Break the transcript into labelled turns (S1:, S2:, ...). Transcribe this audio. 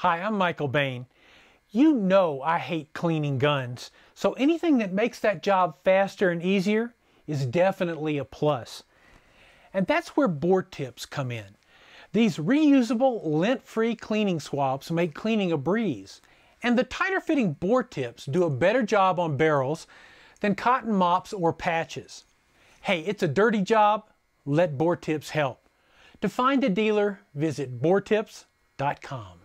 S1: Hi, I'm Michael Bane. You know I hate cleaning guns, so anything that makes that job faster and easier is definitely a plus. And that's where bore tips come in. These reusable, lint-free cleaning swabs make cleaning a breeze. And the tighter fitting bore tips do a better job on barrels than cotton mops or patches. Hey, it's a dirty job. Let bore tips help. To find a dealer, visit boretips.com.